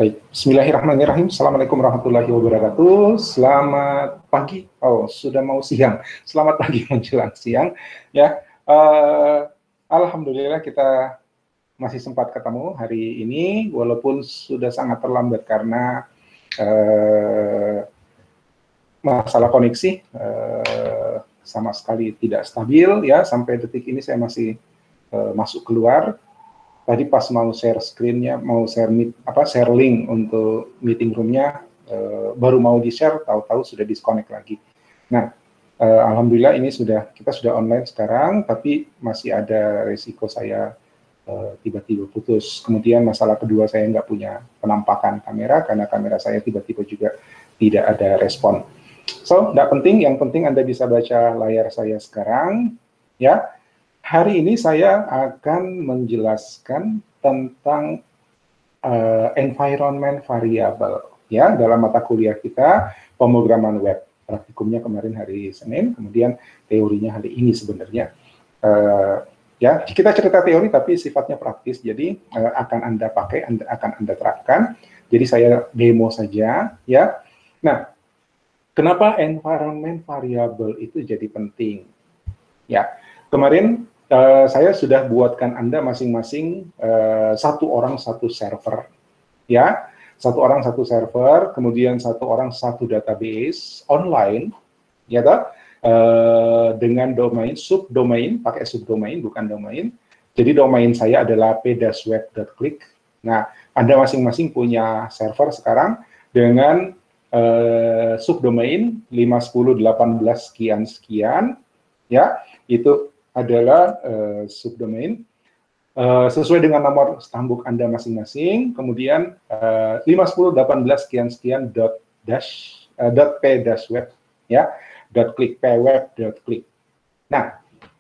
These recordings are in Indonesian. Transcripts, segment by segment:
Baik, Bismillahirrahmanirrahim. Assalamualaikum warahmatullahi wabarakatuh. Selamat pagi. Oh, sudah mau siang. Selamat pagi menjelang siang. Ya, alhamdulillah kita masih sempat ketemu hari ini, walaupun sudah sangat terlambat karena masalah koneksi sama sekali tidak stabil. Ya, sampai detik ini saya masih masuk keluar. Tadi pas mau share screen-nya, mau share link untuk meeting room-nya, baru mau di-share, tahu-tahu sudah disconnect lagi. Nah, alhamdulillah ini kita sudah online sekarang, tapi masih ada resiko saya tiba-tiba putus. Kemudian masalah kedua, saya nggak punya penampakan kamera, karena kamera saya tiba-tiba juga tidak ada respon. So, nggak penting, yang penting Anda bisa baca layar saya sekarang, ya. Hari ini saya akan menjelaskan tentang environment variable, ya, dalam mata kuliah kita pemrograman web. Praktikumnya kemarin hari Senin, kemudian teorinya hari ini sebenarnya. Ya, kita cerita teori tapi sifatnya praktis, jadi akan Anda pakai, akan Anda terapkan. Jadi saya demo saja, ya. Nah, kenapa environment variable itu jadi penting? Ya, kemarin saya sudah buatkan Anda masing-masing satu orang satu server, ya, satu orang satu server, kemudian satu orang satu database online, ya, dengan domain subdomain, pakai subdomain bukan domain. Jadi domain saya adalah p-web.click. Nah, Anda masing-masing punya server sekarang dengan subdomain 51018 sekian, ya, itu adalah subdomain sesuai dengan nomor stambuk Anda masing-masing, kemudian 51018 sekian .p-web, ya, .click, pweb.click. Nah,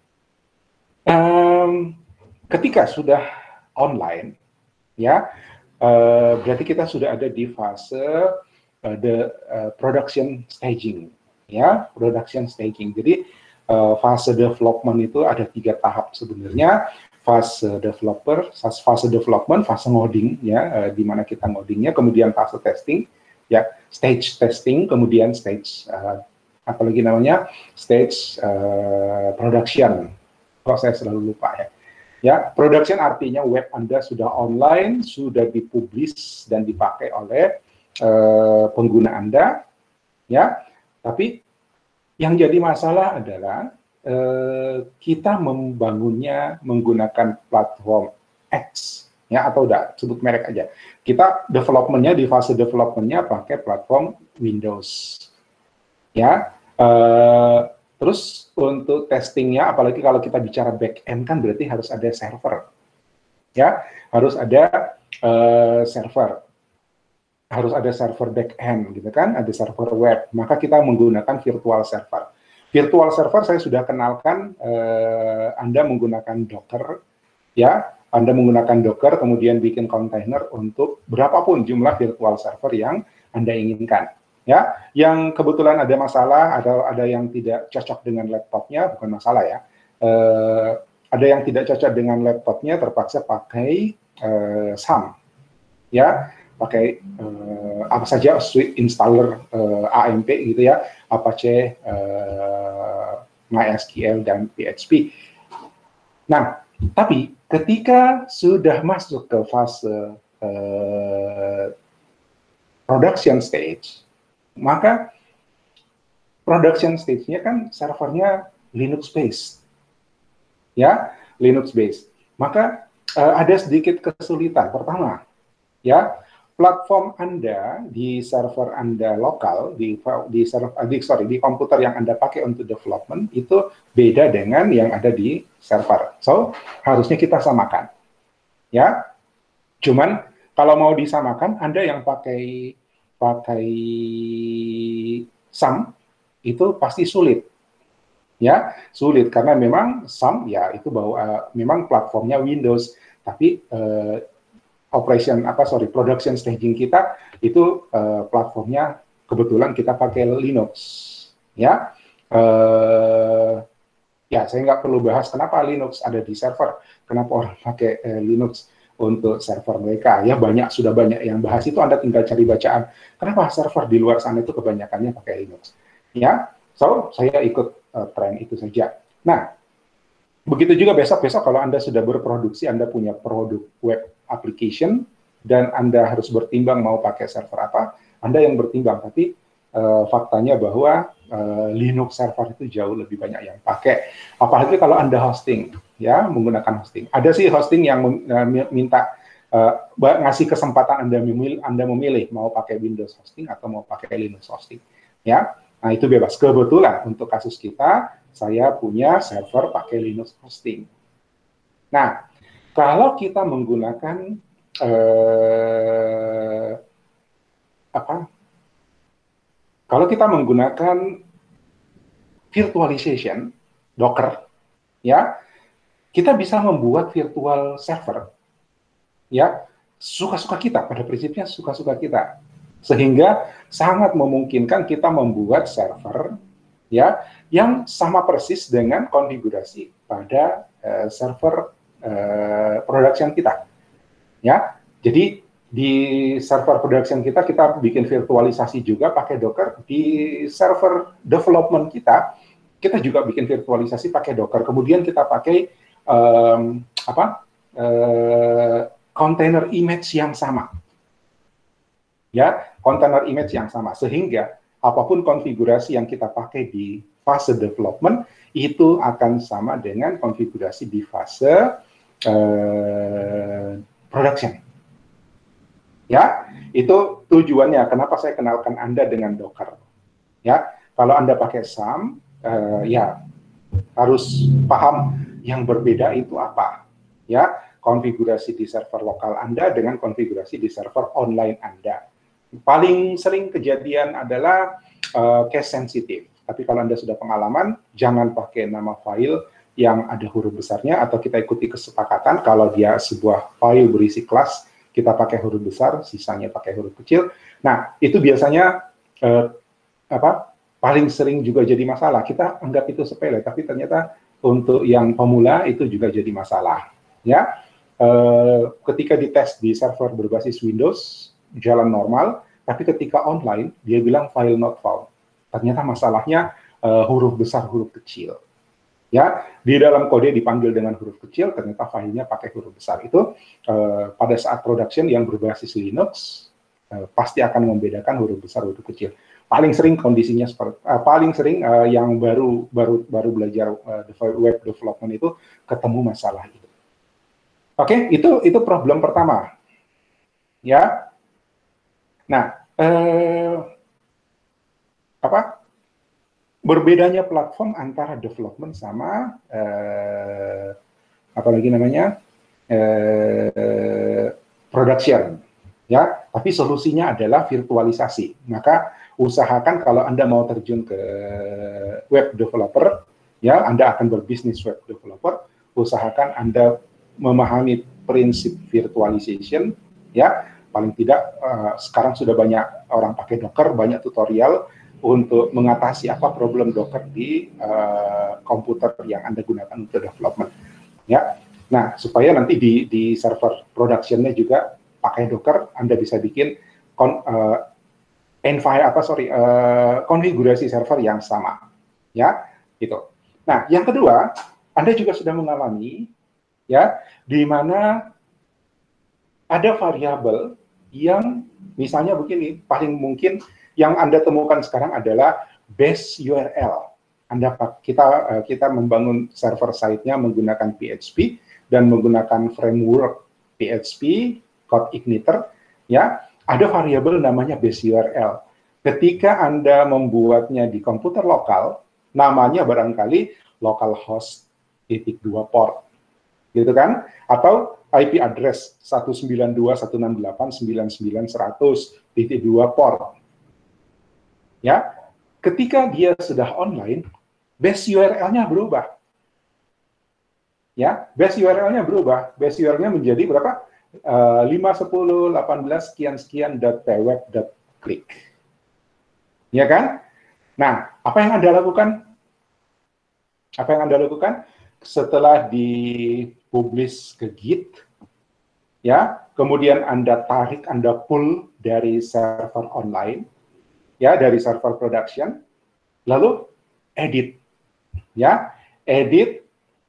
ketika sudah online, ya, berarti kita sudah ada di fase production staging, ya, production staging. Jadi fase development itu ada 3 tahap sebenarnya. Fase development, fase ngoding, ya, di mana kita ngodingnya, kemudian fase testing, ya, stage testing, kemudian stage apalagi namanya stage production. Kok saya selalu lupa, ya. Ya, production artinya web Anda sudah online, sudah dipublish dan dipakai oleh pengguna Anda, ya. Tapi yang jadi masalah adalah kita membangunnya menggunakan platform X, ya, atau udah sebut merek aja. Kita development-nya, di fase development-nya pakai platform Windows, ya. Terus untuk testingnya, apalagi kalau kita bicara back-end, kan berarti harus ada server, ya, harus ada server. Harus ada server back-end, gitu kan, ada server web, maka kita menggunakan virtual server. Virtual server saya sudah kenalkan, Anda menggunakan Docker, ya, Anda menggunakan Docker, kemudian bikin kontainer untuk berapapun jumlah virtual server yang Anda inginkan, ya. Yang kebetulan ada masalah, ada yang tidak cocok dengan laptopnya, bukan masalah, ya. Ada yang tidak cocok dengan laptopnya, terpaksa pakai SAM, ya, pakai apa saja suite installer AMP gitu, ya, Apache, MySQL dan PHP. Nah, tapi ketika sudah masuk ke fase production stage, maka production stage-nya kan servernya Linux based, ya, Linux based. Maka ada sedikit kesulitan. Pertama, ya, platform Anda di server Anda lokal, di komputer yang Anda pakai untuk development itu beda dengan yang ada di server. So, harusnya kita samakan, ya. Cuman kalau mau disamakan, Anda yang pakai SAM itu pasti sulit, ya, sulit karena memang SAM, ya, itu memang platformnya Windows, tapi production staging kita itu platformnya kebetulan kita pakai Linux, ya. Ya, saya nggak perlu bahas kenapa Linux ada di server, kenapa orang pakai Linux untuk server mereka. Ya sudah banyak yang bahas itu, Anda tinggal cari bacaan. Kenapa server di luar sana itu kebanyakannya pakai Linux? Ya, so saya ikut tren itu saja. Nah, begitu juga besok-besok kalau Anda sudah berproduksi, Anda punya produk web application, dan Anda harus bertimbang mau pakai server apa, Anda yang bertimbang. Tapi faktanya bahwa Linux server itu jauh lebih banyak yang pakai. Apalagi kalau Anda hosting, ya menggunakan hosting. Ada sih hosting yang minta ngasih kesempatan Anda memilih mau pakai Windows hosting atau mau pakai Linux hosting. Ya, nah itu bebas. Kebetulan untuk kasus kita, saya punya server pakai Linux hosting. Nah, kalau kita menggunakan kalau kita menggunakan virtualization, Docker, ya, kita bisa membuat virtual server, ya, suka-suka kita, pada prinsipnya suka-suka kita, sehingga sangat memungkinkan kita membuat server, ya, yang sama persis dengan konfigurasi pada server production kita, ya. Jadi di server production kita bikin virtualisasi juga pakai Docker. Di server development kita juga bikin virtualisasi pakai Docker. Kemudian kita pakai container image yang sama. Ya, container image yang sama. Sehingga apapun konfigurasi yang kita pakai di fase development, itu akan sama dengan konfigurasi di fase production. Ya, itu tujuannya. Kenapa saya kenalkan Anda dengan Docker? Ya, kalau Anda pakai SAM, ya harus paham yang berbeda itu apa. Ya, konfigurasi di server lokal Anda dengan konfigurasi di server online Anda. Paling sering kejadian adalah case sensitive. Tapi kalau Anda sudah pengalaman, jangan pakai nama file yang ada huruf besarnya, atau kita ikuti kesepakatan kalau dia sebuah file berisi kelas, kita pakai huruf besar, sisanya pakai huruf kecil. Nah, itu biasanya paling sering juga jadi masalah. Kita anggap itu sepele, tapi ternyata untuk yang pemula itu juga jadi masalah. Ya, ketika dites di server berbasis Windows jalan normal, tapi ketika online dia bilang file not found. Ternyata masalahnya huruf besar, huruf kecil. Ya, di dalam kode dipanggil dengan huruf kecil, ternyata filenya pakai huruf besar. Itu pada saat production yang berbasis Linux pasti akan membedakan huruf besar, huruf kecil. Paling sering kondisinya seperti yang baru belajar web development itu ketemu masalah itu. Oke, itu problem pertama. Ya. Nah, berbedanya platform antara development sama production, ya. Tapi solusinya adalah virtualisasi. Maka usahakan kalau Anda mau terjun ke web developer, ya, Anda akan berbisnis web developer, usahakan Anda memahami prinsip virtualization, ya. Paling tidak sekarang sudah banyak orang pakai Docker, banyak tutorial untuk mengatasi apa problem Docker di komputer yang Anda gunakan untuk development. Ya, nah supaya nanti di server production-nya juga pakai Docker, Anda bisa bikin konfigurasi server yang sama. Ya, gitu. Nah, yang kedua, Anda juga sudah mengalami, ya, di mana ada variabel yang misalnya begini, paling mungkin yang Anda temukan sekarang adalah base URL. Kita membangun server site-nya menggunakan PHP dan menggunakan framework PHP, Code Igniter, ya. Ada variabel namanya base URL. Ketika Anda membuatnya di komputer lokal, namanya barangkali localhost .2 port, gitu kan? Atau IP address 192.168.99.100.2 port. Ya, ketika dia sudah online, base URL-nya berubah. Ya, base URL-nya berubah. Base URL-nya menjadi berapa? 5.10.18 sekian-sekian.pweb.click. Ya kan? Nah, apa yang Anda lakukan? Setelah dipublish ke Git, ya, kemudian Anda tarik, Anda pull dari server online, ya, dari server production, lalu edit, ya, edit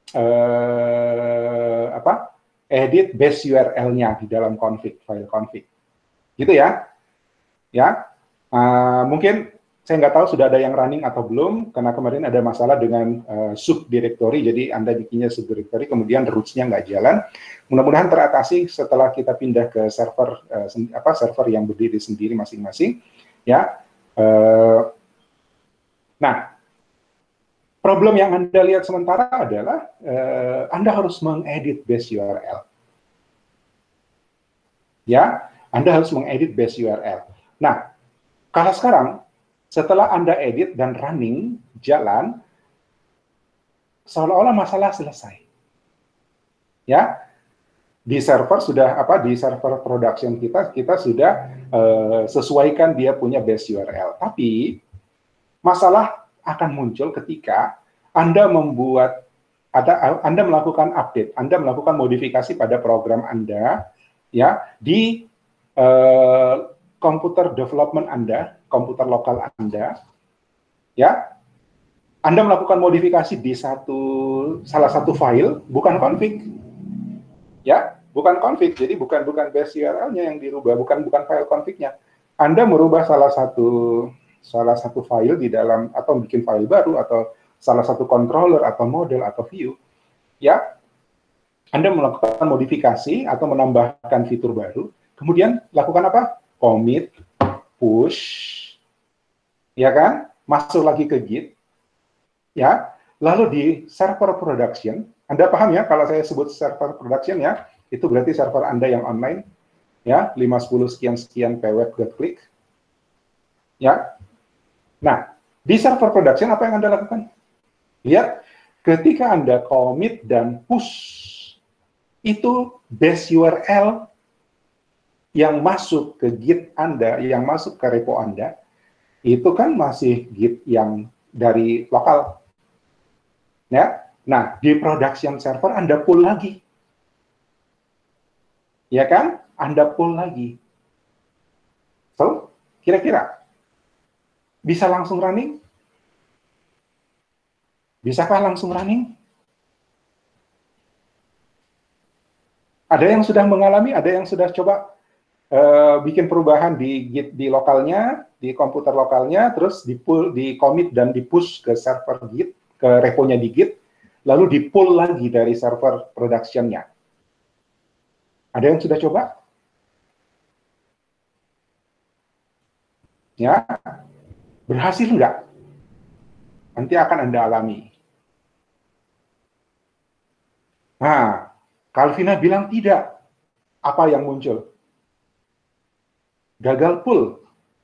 edit base URL-nya di dalam config, file config, gitu ya, ya. Mungkin saya nggak tahu sudah ada yang running atau belum, karena kemarin ada masalah dengan subdirectory, jadi Anda bikinnya subdirectory, kemudian roots-nya nggak jalan. Mudah-mudahan teratasi setelah kita pindah ke server server yang berdiri sendiri masing-masing, ya. Nah, problem yang Anda lihat sementara adalah Anda harus mengedit base URL. Ya, Anda harus mengedit base URL. Nah, kalau sekarang setelah Anda edit dan running, jalan, seolah-olah masalah selesai. Ya, di server sudah di server production kita sudah sesuaikan dia punya base URL. Tapi masalah akan muncul ketika Anda Anda melakukan update, Anda melakukan modifikasi pada program Anda, ya, di komputer development Anda, komputer lokal Anda, ya, Anda melakukan modifikasi di salah satu file, bukan config, ya, bukan config, jadi bukan base URL-nya yang dirubah, bukan file config-nya. Anda merubah salah satu file di dalam, atau bikin file baru, atau salah satu controller, atau model, atau view, ya, Anda melakukan modifikasi atau menambahkan fitur baru, kemudian lakukan apa? Commit, push, ya kan? Masuk lagi ke Git, ya. Lalu di server production, Anda paham ya kalau saya sebut server production, ya, itu berarti server Anda yang online, ya, 510 sekian pweb.click, ya. Nah, di server production apa yang Anda lakukan? Lihat, ketika Anda commit dan push, itu base URL yang masuk ke Git Anda, yang masuk ke repo Anda, itu kan masih Git yang dari lokal. Ya. Nah, di production server Anda pull lagi. Ya kan? Anda pull lagi. So, kira-kira bisa langsung running? Bisakah langsung running? Ada yang sudah mengalami, ada yang sudah coba bikin perubahan di Git di lokalnya, di komputer lokalnya, terus di-pull, di-commit dan di-push ke server Git, ke reponya di Git, lalu di-pull lagi dari server production-nya. Ada yang sudah coba? Ya, berhasil nggak? Nanti akan Anda alami. Nah, Calvina bilang tidak. Apa yang muncul? Gagal pull.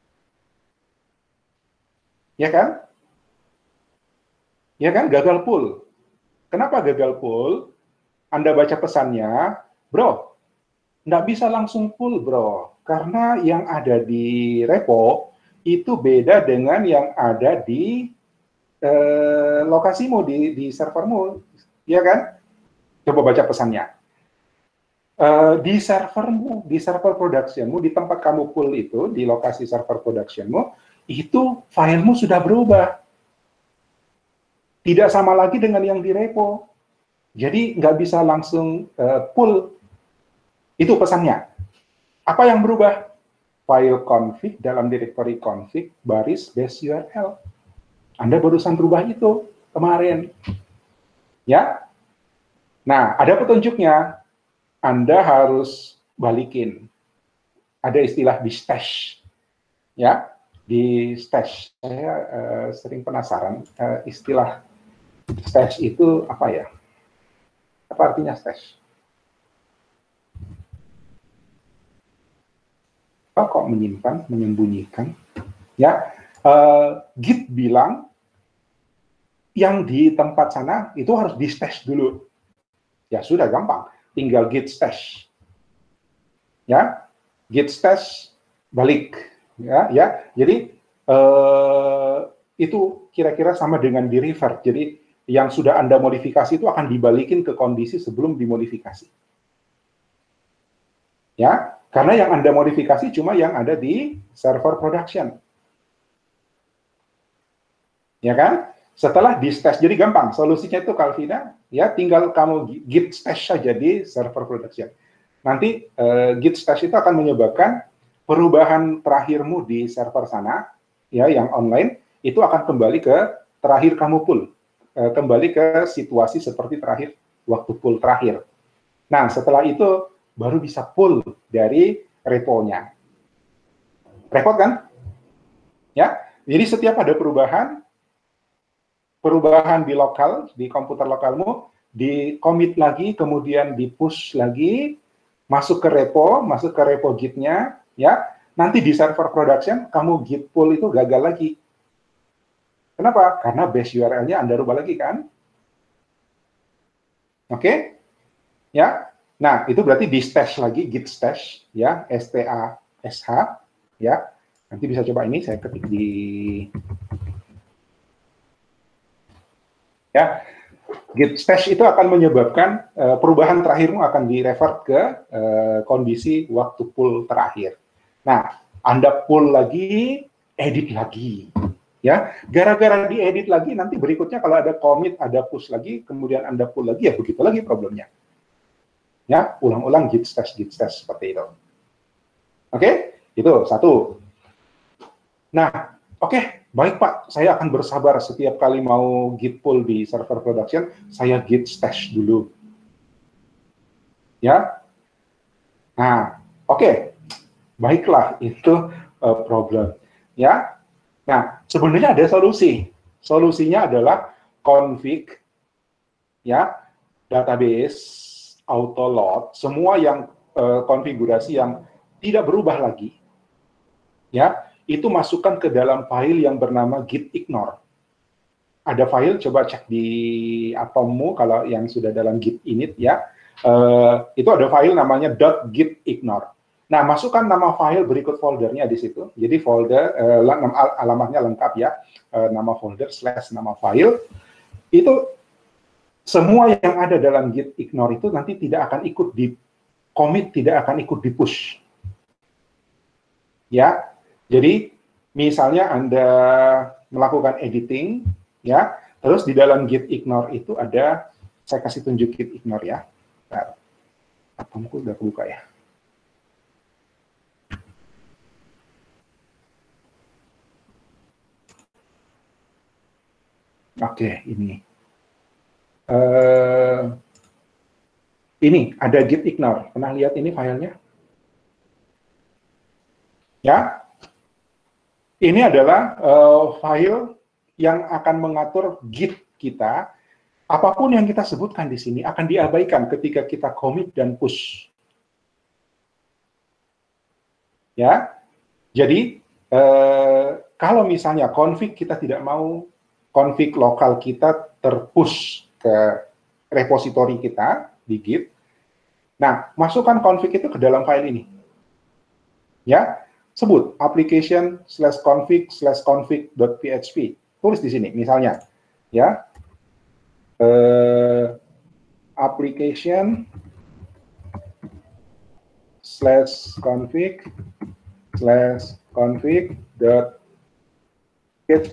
Ya kan? Ya kan? Gagal pull. Kenapa gagal pull? Anda baca pesannya, bro, nggak bisa langsung pull, bro. Karena yang ada di repo itu beda dengan yang ada di lokasimu, di servermu. Ya kan? Coba baca pesannya. Di servermu, di server productionmu, di tempat kamu pull itu, di lokasi server productionmu, itu filemu sudah berubah. Tidak sama lagi dengan yang di repo. Jadi nggak bisa langsung pull. Itu pesannya. Apa yang berubah? File config dalam directory config baris base URL. Anda barusan berubah itu kemarin. Ya. Nah, ada petunjuknya. Anda harus balikin. Ada istilah di stash, ya, di stash. Saya sering penasaran istilah stash itu apa ya? Apa artinya stash? Apa kok menyimpan, menyembunyikan? Ya, Git bilang yang di tempat sana itu harus di stash dulu. Ya sudah gampang. Tinggal git stash, ya, git stash balik, ya. Jadi itu kira-kira sama dengan di revert. Jadi yang sudah Anda modifikasi itu akan dibalikin ke kondisi sebelum dimodifikasi. Ya, karena yang Anda modifikasi cuma yang ada di server production. Ya kan? Setelah di stash, jadi gampang. Solusinya itu Calvina, ya tinggal kamu git stash saja di server production. Nanti git stash itu akan menyebabkan perubahan terakhirmu di server sana, ya yang online, itu akan kembali ke terakhir kamu pull. Kembali ke situasi seperti terakhir, waktu pull terakhir. Nah, setelah itu baru bisa pull dari repo-nya. Repot kan? Ya, jadi setiap ada perubahan di lokal, di komputer lokalmu, di commit lagi, kemudian di push lagi, masuk ke repo git-nya, ya. Nanti di server production, kamu git pull itu gagal lagi. Kenapa? Karena base URL-nya Anda rubah lagi kan? Oke? Ya. Nah, itu berarti di stash lagi, git stash, ya, stash, ya. Nanti bisa coba ini, saya ketik di... Ya, git stash itu akan menyebabkan perubahan terakhirmu akan direvert ke kondisi waktu pull terakhir. Nah, Anda pull lagi, edit lagi. Ya, gara-gara diedit lagi, nanti berikutnya kalau ada commit, ada push lagi, kemudian Anda pull lagi, ya begitu lagi problemnya. Ya, ulang-ulang git stash seperti itu. Oke, itu satu. Nah, oke, baik Pak, saya akan bersabar setiap kali mau git pull di server production, saya git stash dulu. Ya, nah, oke, baiklah, itu problem. Ya, nah, sebenarnya ada solusi. Solusinya adalah config, ya, database, autoload, semua yang konfigurasi yang tidak berubah lagi, ya, itu masukkan ke dalam file yang bernama git ignore. Ada file, coba cek di atommu kalau yang sudah dalam git init, ya, itu ada file namanya .git ignore. Nah, masukkan nama file berikut foldernya di situ. Jadi folder, alamatnya lengkap ya, nama folder / nama file. Itu semua yang ada dalam git ignore itu nanti tidak akan ikut di commit, tidak akan ikut di push. Ya, jadi misalnya Anda melakukan editing, ya, terus di dalam git ignore itu ada, saya kasih tunjuk git ignore ya. Bentar, atomku udah kebuka ya. Oke, ini. Ini ada git ignore. Pernah lihat ini filenya? Ya, ini adalah file yang akan mengatur git kita. Apapun yang kita sebutkan di sini akan diabaikan ketika kita commit dan push. Ya, jadi kalau misalnya config kita tidak mau, config lokal kita terpush ke repositori kita di Git. Nah, masukkan config itu ke dalam file ini. Ya, sebut application/config/config.php. Tulis di sini, misalnya, ya, application/config/config.php.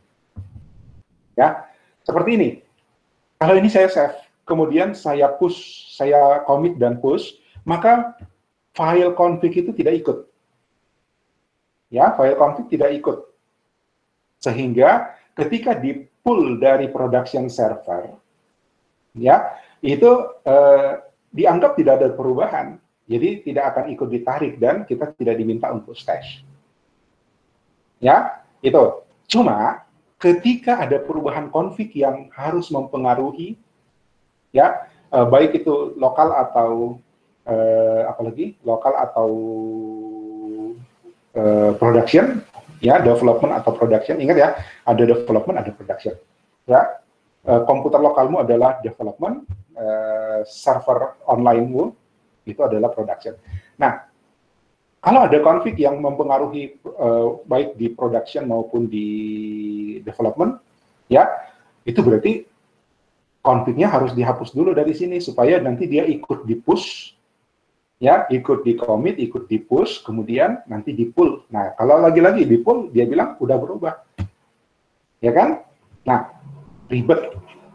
Ya, seperti ini. Kalau ini saya save, kemudian saya push, saya commit dan push, maka file config itu tidak ikut. Ya, file config tidak ikut. Sehingga ketika di pull dari production server, ya, itu dianggap tidak ada perubahan. Jadi tidak akan ikut ditarik dan kita tidak diminta untuk stash. Ya, itu. Cuma ketika ada perubahan config yang harus mempengaruhi, ya, baik itu lokal atau apalagi lokal atau production, ya, development atau production. Ingat ya, ada development, ada production. Ya, komputer lokalmu adalah development, server online-mu itu adalah production. Nah, kalau ada config yang mempengaruhi baik di production maupun di development, ya, itu berarti config-nya harus dihapus dulu dari sini supaya nanti dia ikut di push, Ya, ikut di commit, ikut di push, kemudian nanti di pull. Nah, kalau lagi-lagi di pull, dia bilang udah berubah. Ya kan? Nah, ribet.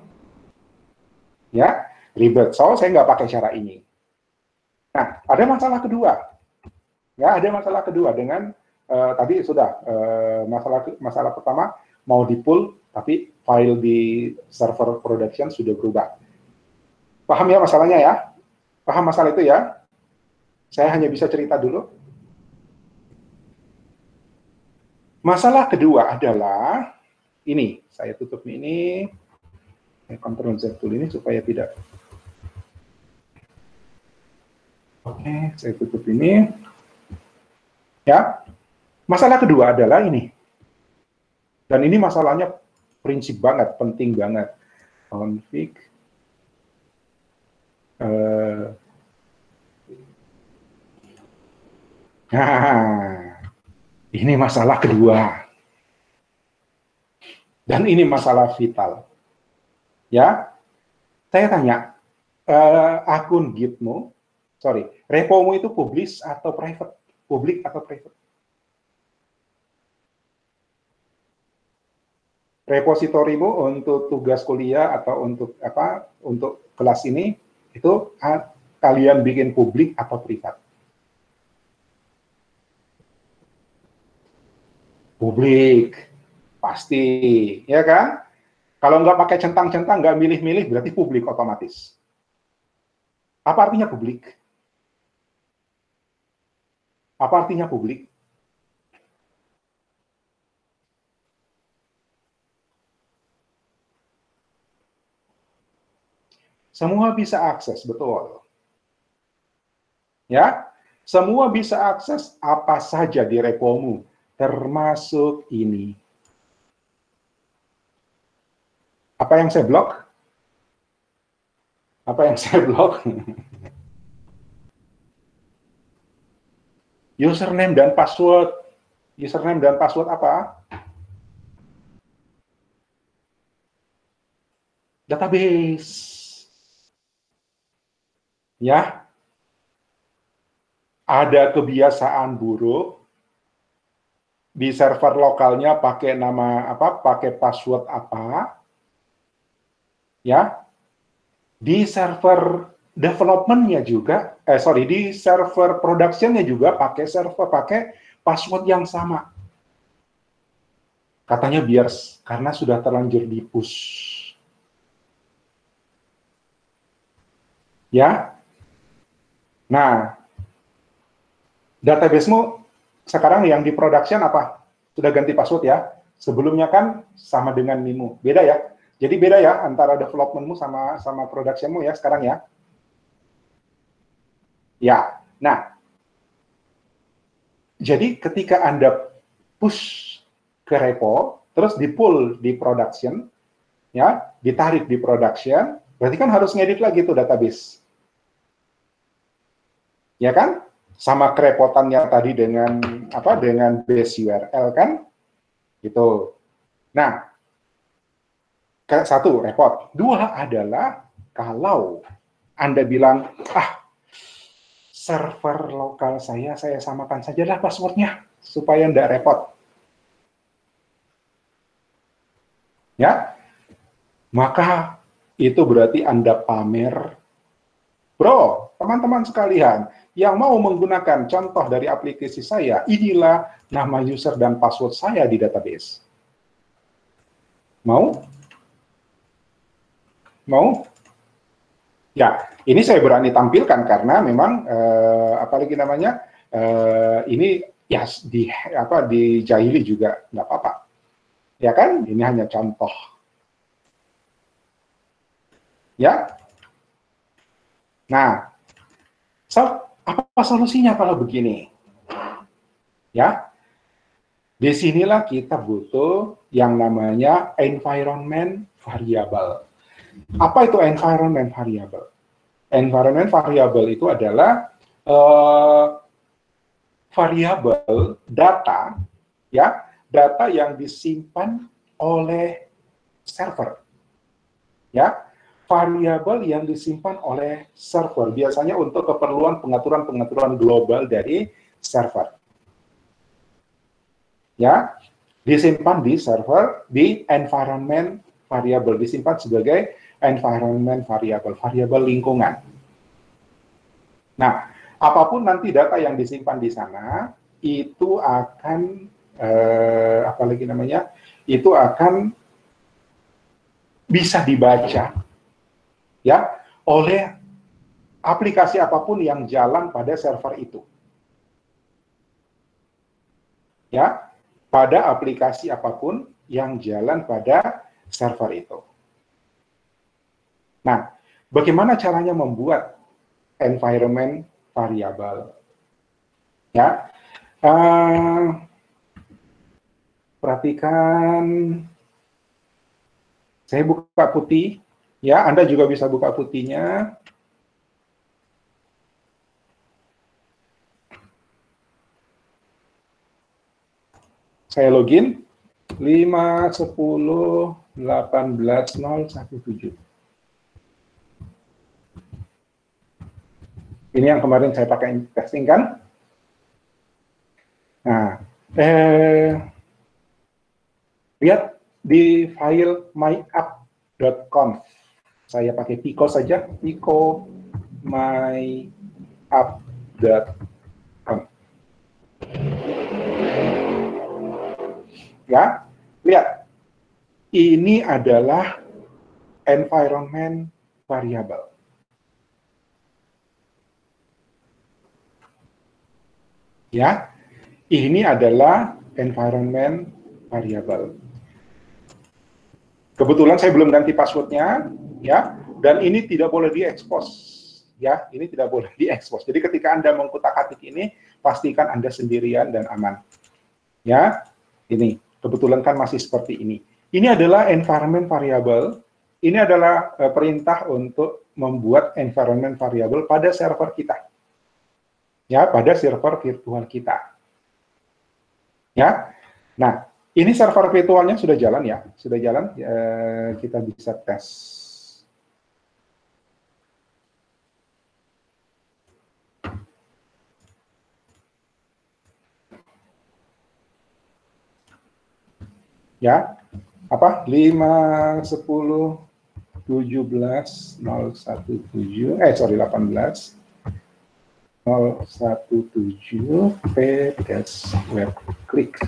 Ya, ribet. So, saya nggak pakai cara ini. Nah, ada masalah kedua. Ya, ada masalah kedua dengan tadi sudah masalah pertama mau di pull, tapi file di server production sudah berubah. Paham ya masalahnya ya? Paham masalah itu ya? Saya hanya bisa cerita dulu. Masalah kedua adalah ini. Saya tutup ini. Ctrl Z dulu ini supaya tidak. Oke, saya tutup ini. Ya. Masalah kedua adalah ini. Dan ini masalahnya prinsip banget, penting banget. Config. Nah, ini masalah kedua. Dan ini masalah vital. Ya, saya tanya, akun Gitmu, repomu itu publish atau private? Publik atau private? Repositorimu untuk tugas kuliah atau untuk apa? Untuk kelas ini itu kalian bikin publik atau privat? Publik, pasti, ya kan? Kalau nggak pakai centang-centang, nggak milih-milih, berarti publik otomatis. Apa artinya publik? Apa artinya publik? Semua bisa akses, betul. Ya, semua bisa akses apa saja di repomu, termasuk ini. Apa yang saya blok? Apa yang saya blok? Username dan password. Username dan password apa? Database. Ya. Ada kebiasaan buruk di server lokalnya pakai nama apa? Pakai password apa? Ya. Di server development-nya juga, di server production-nya juga pakai password yang sama. Katanya biar karena sudah terlanjur di push. Ya. Nah, database-mu sekarang yang di production apa? Sudah ganti password ya? Sebelumnya kan sama dengan Mimu. Beda ya? Jadi beda ya antara development-mu sama production-mu ya sekarang ya? Ya. Nah, jadi ketika Anda push ke repo, terus di-pull di production, ya, ditarik di production, berarti kan harus ngedit lagi tuh database. Ya kan? Sama kerepotannya tadi dengan apa? Dengan base URL kan? Gitu. Nah, satu repot. Dua adalah kalau Anda bilang, server lokal saya samakan sajalah passwordnya supaya tidak repot. Ya, maka itu berarti Anda pamer. Bro, teman-teman sekalian, yang mau menggunakan contoh dari aplikasi saya, inilah nama user dan password saya di database. Mau? Mau? Ya, ini saya berani tampilkan karena memang apalagi namanya ini ya di jahili juga nggak apa-apa. Ya kan? Ini hanya contoh. Ya. Nah, apa solusinya kalau begini? Ya, disinilah kita butuh yang namanya environment variable. Apa itu environment variable? Environment variable itu adalah variabel data, ya, data yang disimpan oleh server, ya. variabel yang disimpan oleh server, biasanya untuk keperluan pengaturan-pengaturan global dari server. Ya, disimpan di server, di environment variable, disimpan sebagai environment variable, variabel lingkungan. Nah, apapun nanti data yang disimpan di sana, itu akan, apalagi namanya, itu akan bisa dibaca ya oleh aplikasi apapun yang jalan pada server itu. Ya, pada aplikasi apapun yang jalan pada server itu. Nah, bagaimana caranya membuat environment variable? Ya, perhatikan, saya buka putih. Ya, Anda juga bisa buka putihnya. Saya login 5.10.18.017. Ini yang kemarin saya pakai testing kan. Nah, lihat di file myapp.conf. Saya pakai Pico saja, Pico myapp.conf. Ya, lihat. Ini adalah environment variable. Ya, ini adalah environment variable. Kebetulan saya belum ganti passwordnya, ya, dan ini tidak boleh diekspos, ya, ini tidak boleh diekspos. Jadi ketika Anda mengutak-atik ini, pastikan Anda sendirian dan aman. Ya, ini kebetulan kan masih seperti ini. Ini adalah environment variable. Ini adalah perintah untuk membuat environment variable pada server kita. Ya, pada server virtual kita. Ya. Nah, ini server virtualnya sudah jalan ya. Sudah jalan, kita bisa tes. Ya, apa 5.10.17.017 sorry 18 017 p-web klik.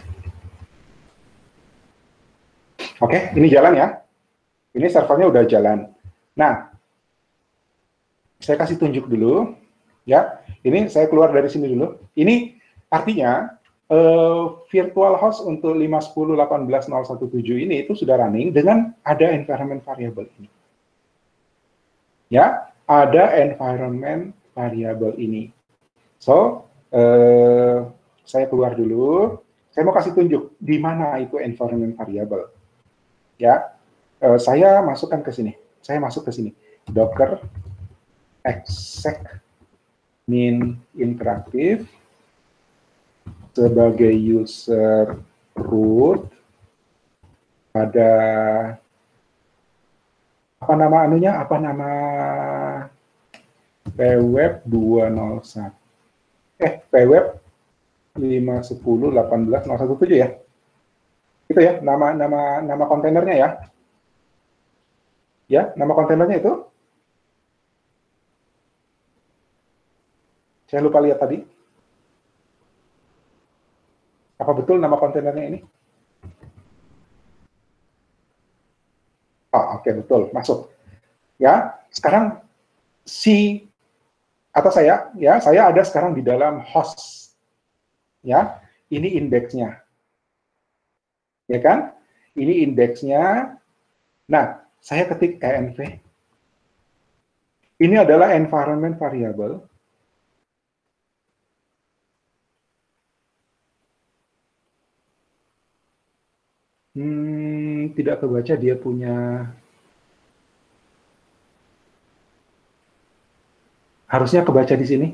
Oke, ini jalan ya. Ini servernya udah jalan. Nah, saya kasih tunjuk dulu ya. Ini saya keluar dari sini dulu. Ini artinya virtual host untuk 5.10.18.017 ini itu sudah running dengan ada environment variable ini. Ya, ada environment variable ini. So, saya keluar dulu. Saya mau kasih tunjuk di mana itu environment variable. Ya, saya masukkan ke sini. Saya masuk ke sini. Docker exec min interaktif sebagai user root pada apa nama anunya, apa nama pweb 201 pweb 5.10.18.017 ya. Itu ya nama kontainernya ya. Ya, nama kontainernya itu. Saya lupa lihat tadi. Apa betul nama kontainernya ini? Oh, oke, betul, masuk. Ya, sekarang saya ada sekarang di dalam host. Ya, ini indeksnya. Ya kan? Ini indeksnya. Nah, saya ketik env. Ini adalah environment variable. Tidak kebaca dia punya. Harusnya kebaca di sini.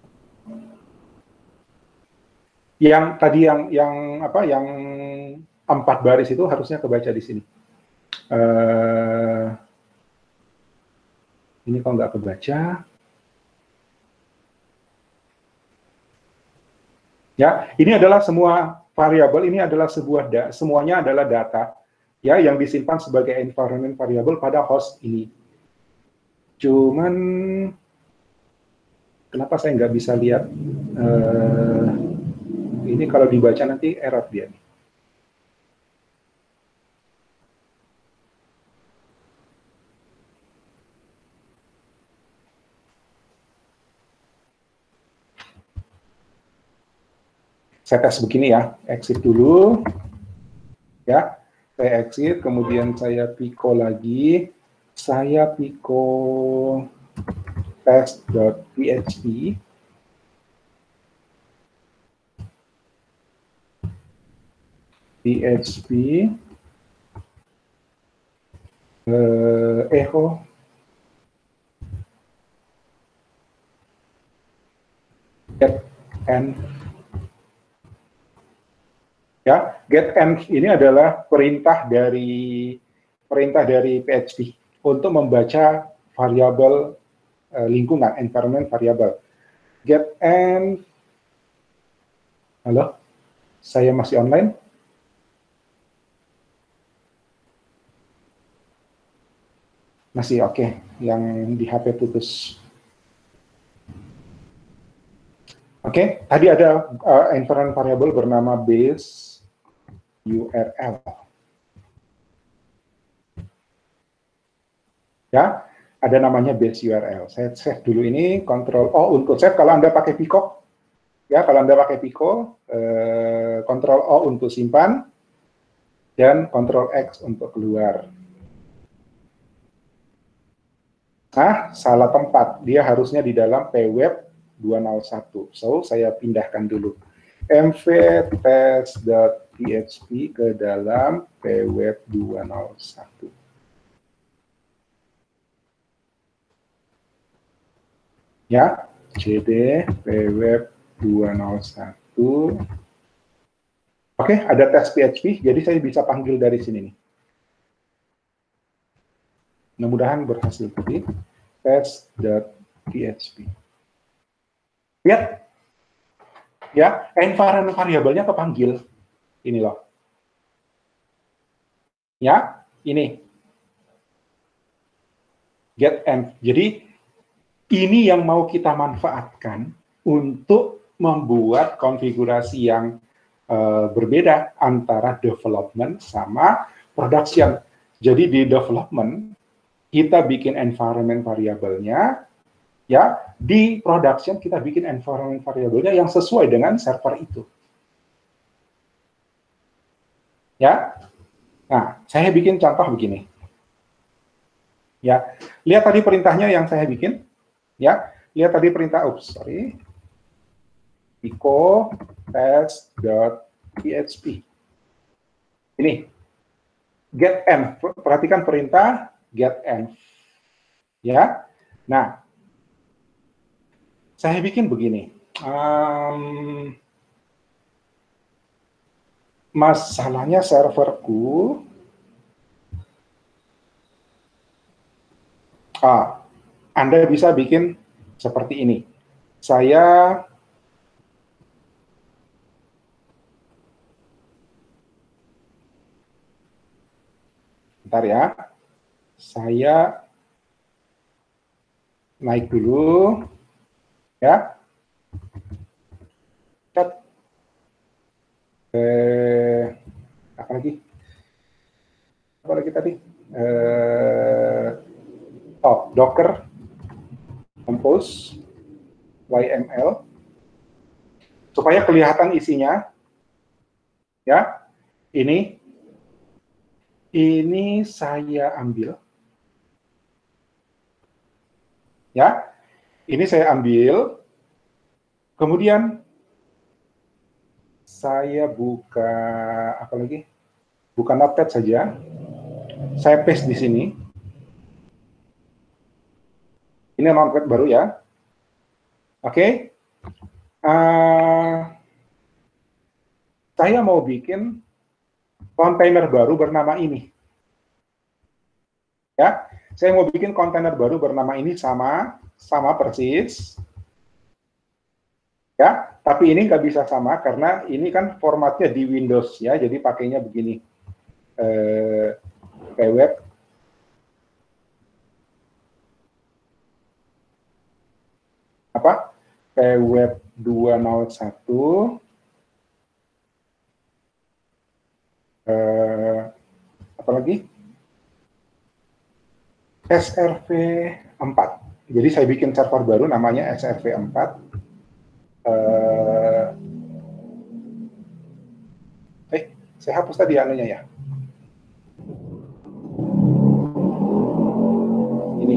Yang tadi yang 4 baris itu harusnya kebaca di sini. Ini kalau nggak kebaca, ya, ini adalah semua variabel, ini adalah semuanya adalah data, ya, yang disimpan sebagai environment variable pada host ini. Cuman, kenapa saya nggak bisa lihat? Ini kalau dibaca nanti error dia nih. Saya tes begini ya, exit dulu, ya, saya exit, kemudian saya pico lagi, saya pico test.php, echo, get env. Ya, get env ini adalah perintah dari PHP untuk membaca variabel lingkungan, environment variable. Get env. Halo, saya masih online? Masih oke, okay. Yang di HP putus. Oke, okay. Tadi ada environment variable bernama base URL. Ya, ada namanya base URL. Saya save dulu ini, Ctrl O untuk save. Kalau Anda pakai Pico, ya, kalau Anda pakai Pico, Ctrl O untuk simpan, dan Ctrl X untuk keluar. Nah, salah tempat. Dia harusnya di dalam pweb 201. So, saya pindahkan dulu. mv test.php ke dalam pweb 201. Ya, cd pweb 201. Oke, ada tes PHP, jadi saya bisa panggil dari sini nih. Mudah-mudahan berhasil tadi. Test.php. Lihat, ya, environment variabelnya kepanggil. Ini loh. Ya, ini. Get env. Jadi, ini yang mau kita manfaatkan untuk membuat konfigurasi yang berbeda antara development sama production. Jadi di development, kita bikin environment variabelnya, ya, di production kita bikin environment variabelnya yang sesuai dengan server itu. Ya, nah, saya bikin contoh begini. Ya, lihat tadi perintahnya yang saya bikin. Ya, lihat tadi perintah, echo test.php. Ini, get env. Perhatikan perintah get env. Ya, nah, saya bikin begini. Masalahnya serverku, Anda bisa bikin seperti ini. Saya bentar ya. Saya naik dulu, ya. Apa lagi? Apa lagi tadi? Docker compose YML supaya kelihatan isinya. Ya, ini saya ambil. Ya, ini saya ambil. Kemudian saya buka apa lagi? Buka Notepad saja. Saya paste di sini. Ini Notepad baru ya. Oke. Saya mau bikin kontainer baru bernama ini. Ya, saya mau bikin kontainer baru bernama ini sama persis. Ya, tapi ini nggak bisa sama karena ini kan formatnya di Windows ya, jadi pakainya begini. Pweb apa? Pweb 201 apa lagi? SRV 4. Jadi saya bikin server baru namanya SRV 4. Saya hapus tadi anunya ya. Ini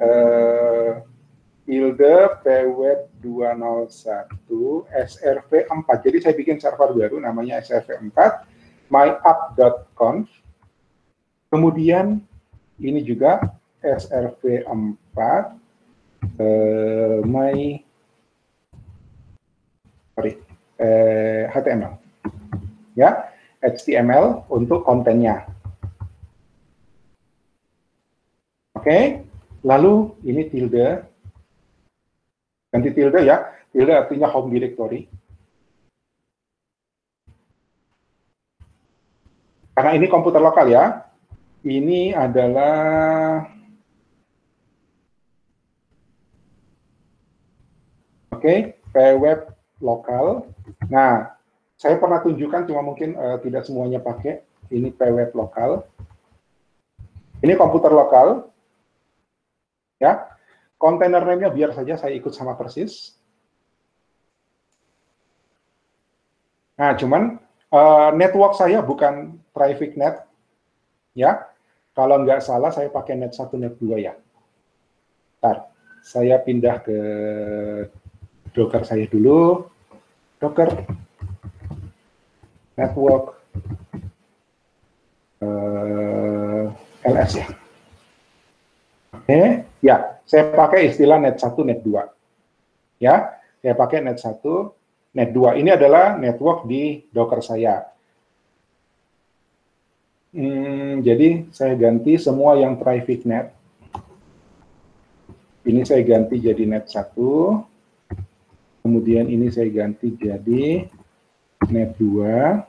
Ilde Pweb 201 SRV 4. Jadi saya bikin server baru namanya SRV 4 myapp.conf. Kemudian ini juga SRV 4 HTML. Ya, HTML untuk kontennya. Oke, lalu ini tilde. Ganti tilde ya. Tilde artinya home directory. Karena ini komputer lokal ya. Ini adalah pweb lokal. Nah, saya pernah tunjukkan, cuma mungkin tidak semuanya pakai. Ini pweb lokal. Ini komputer lokal. Ya, kontainer name-nya biar saja saya ikut sama persis. Nah, cuman network saya bukan traffic net. Ya, kalau nggak salah saya pakai net 1, net 2 ya. Ntar, saya pindah ke Docker saya dulu. Docker network LS ya. Oke, ya, saya pakai istilah net 1, net 2. Ya, saya pakai net 1, net 2. Ini adalah network di Docker saya. Jadi saya ganti semua yang private net. Ini saya ganti jadi net 1. Kemudian ini saya ganti jadi net 2.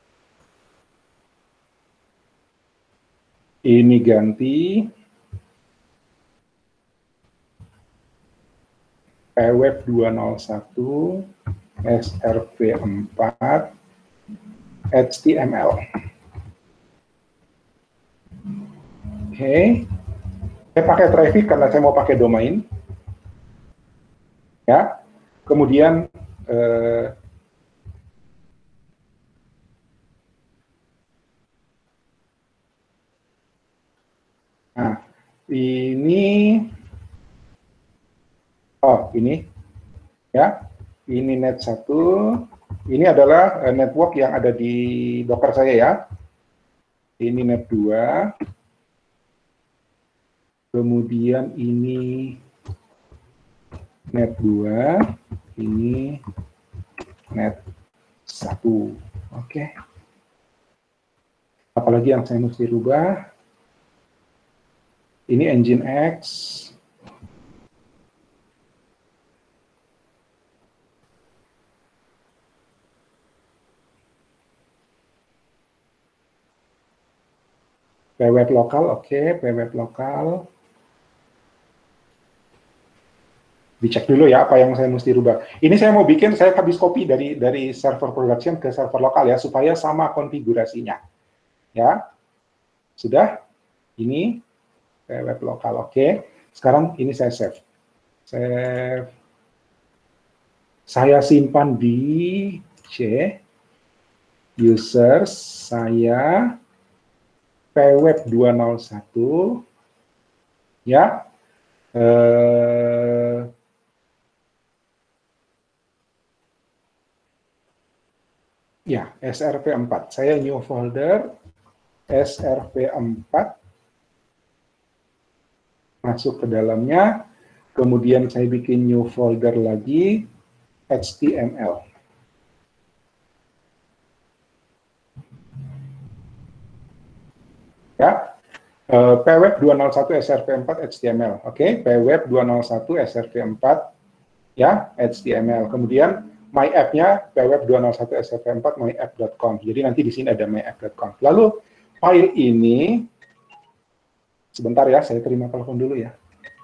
Ini ganti pweb 201 SRV 4 HTML. Oke. Saya pakai traffic karena saya mau pakai domain. Ya. Kemudian nah, ini ini ya. Ini net 1. Ini adalah network yang ada di Docker saya ya. Ini net 2. Kemudian ini net 2. Ini net 1. Oke. Apalagi yang saya mesti rubah? Ini Nginx. Pweb lokal, oke. Pweb lokal. Dicek dulu ya apa yang saya mesti rubah. Ini saya mau bikin, saya habis copy dari server production ke server lokal ya, supaya sama konfigurasinya. Ya, sudah. Ini web lokal, oke. Sekarang ini saya save. Save. Saya simpan di C. Users, saya pweb 201. Ya. Ya, SRV 4. Saya new folder SRV 4. Masuk ke dalamnya. Kemudian saya bikin new folder lagi HTML. Ya. PWeb 201 SRP4 HTML. Oke, PWeb 201 SRP4 ya, HTML. Kemudian my app-nya PWeb 201 SRP4 myapp.com. Jadi nanti di sini ada myapp.com. Lalu file ini sebentar ya, saya terima telepon dulu ya.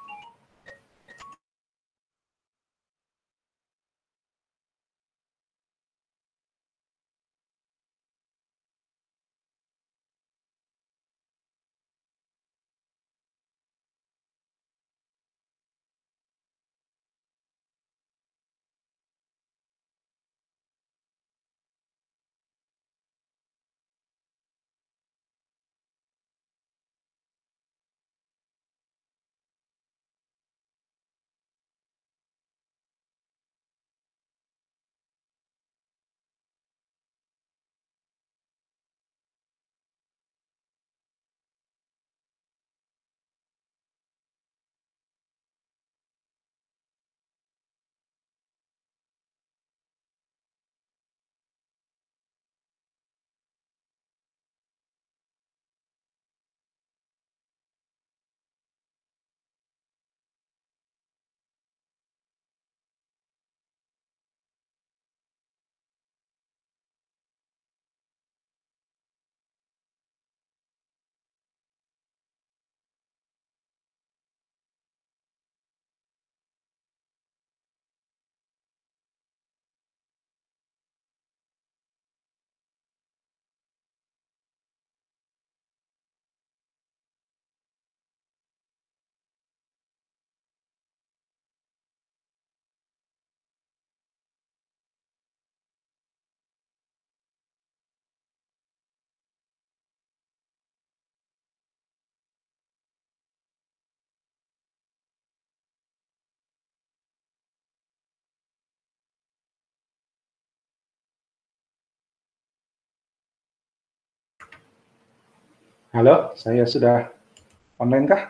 Halo, saya sudah online kah?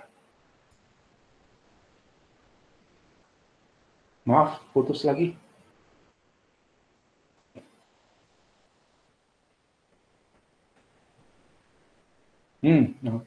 Maaf, putus lagi. No.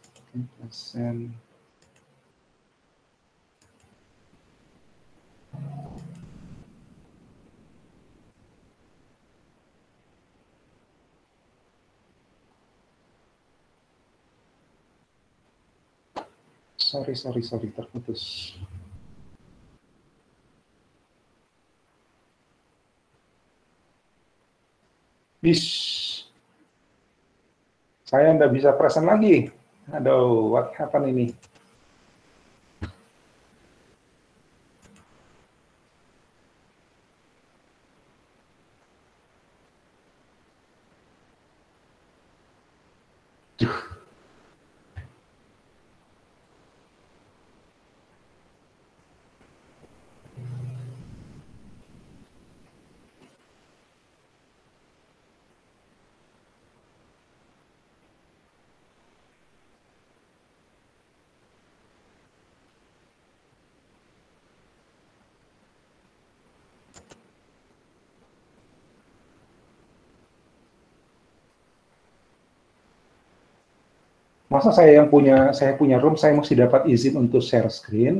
Sorry, terputus. Bis, saya nggak bisa present lagi. Aduh, what happened ini? Masa saya punya room, saya mesti dapat izin untuk share screen?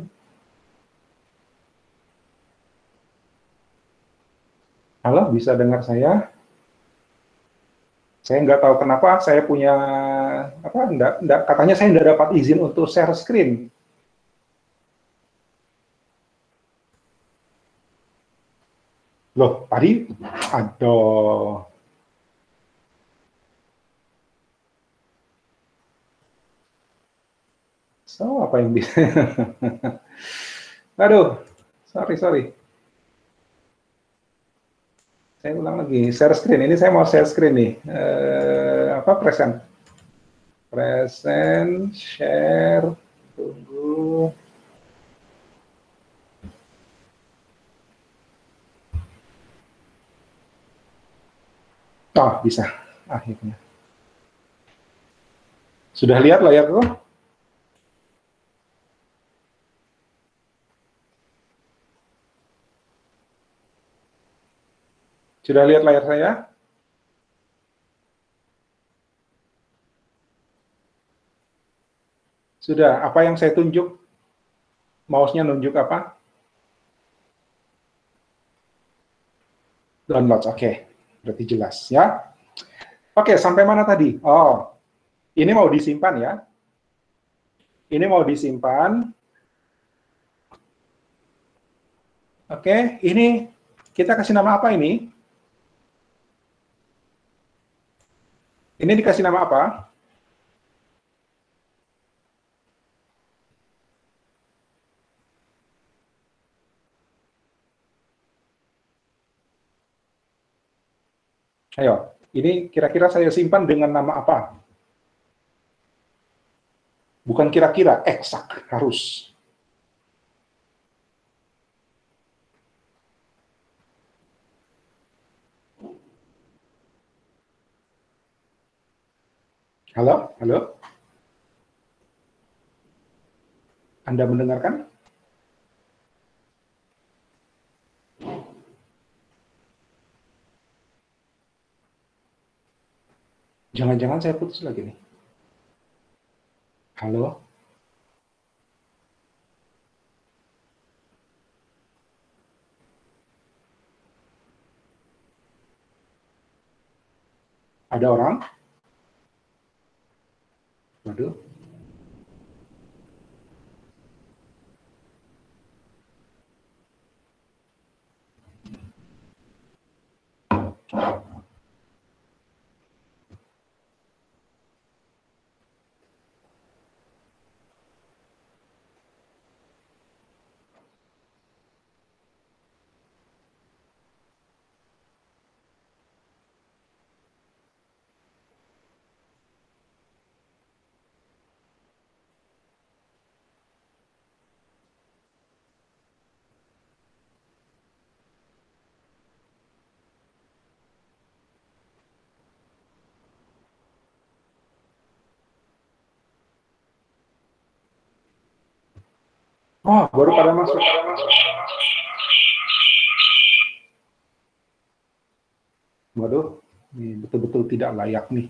Halo, bisa dengar saya? Saya nggak tahu kenapa saya punya apa? Enggak, katanya saya nggak dapat izin untuk share screen. Loh, tadi, aduh. So, apa yang bisa? Aduh, sorry. Saya ulang lagi, share screen. Ini saya mau share screen nih. Present. Present, share, tunggu. Oh, bisa. Akhirnya. Sudah lihat layar tuh? Sudah lihat layar saya? Sudah, apa yang saya tunjuk? Mouse-nya nunjuk apa? Download, oke. Berarti jelas, ya. Oke, sampai mana tadi? Oh, ini mau disimpan ya. Ini mau disimpan. Oke, ini kita kasih nama apa ini? Ini dikasih nama apa? Ayo, ini kira-kira saya simpan dengan nama apa? Bukan kira-kira, eksak, harus. Halo? Halo? Anda mendengarkan? Jangan-jangan saya putus lagi nih. Halo? Ada orang? Waduh. Oh, baru pada masuk. Waduh, ini betul-betul tidak layak nih.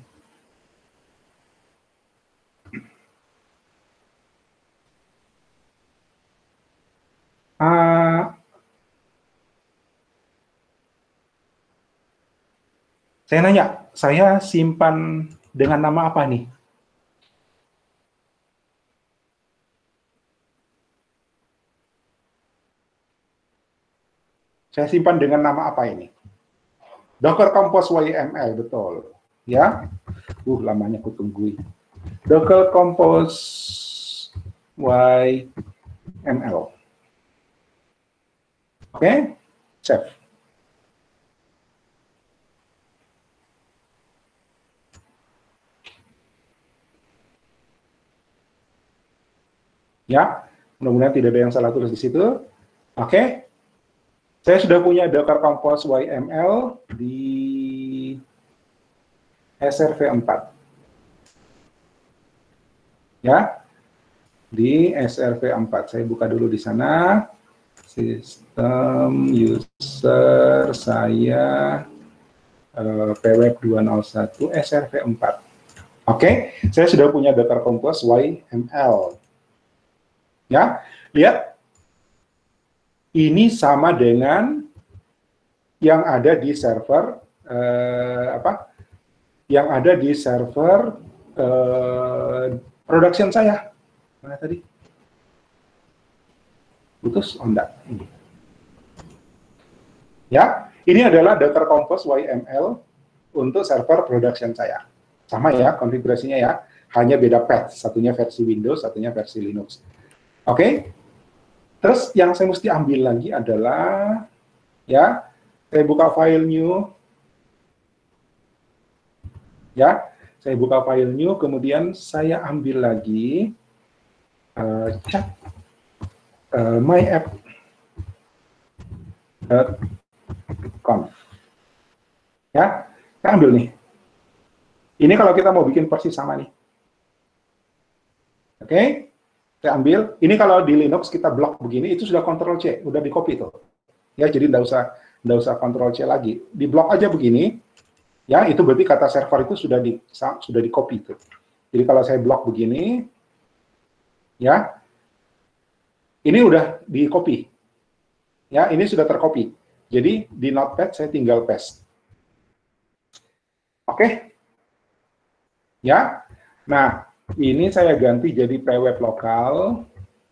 Saya nanya, saya simpan dengan nama apa nih? Saya simpan dengan nama apa ini? Docker Compose YML, betul. Ya, lamanya aku tungguin. Docker Compose YML. Oke, save. Ya, mudah-mudahan tidak ada yang salah tulis di situ. Oke, saya sudah punya Docker Compose YML di SRV4. Ya, di SRV4. Saya buka dulu di sana. Sistem user saya PWeb 201 SRV4. Oke, saya sudah punya Docker Compose YML. Ya, lihat. Ini sama dengan yang ada di server Yang ada di server production saya. Mana tadi? Putus? Oh, enggak. Ini. Ya, ini adalah Docker Compose YML untuk server production saya. Sama ya konfigurasinya ya, hanya beda path, satunya versi Windows, satunya versi Linux. Oke. Terus yang saya mesti ambil lagi adalah, ya, saya buka file new, ya, saya buka file new, kemudian saya ambil lagi cat myapp.conf, ya, saya ambil nih. Ini kalau kita mau bikin persis sama nih, oke. Saya ambil, ini kalau di Linux kita blok begini, itu sudah Ctrl C, udah di copy tuh. Ya, jadi nggak usah Ctrl C lagi. Di blok aja begini, ya, itu berarti kata server itu sudah di copy tuh. Jadi kalau saya blok begini, Ya, ini udah di copy. Ya, ini sudah tercopy. Jadi di Notepad saya tinggal paste. Oke? Ya. Nah, ini saya ganti jadi pweb lokal.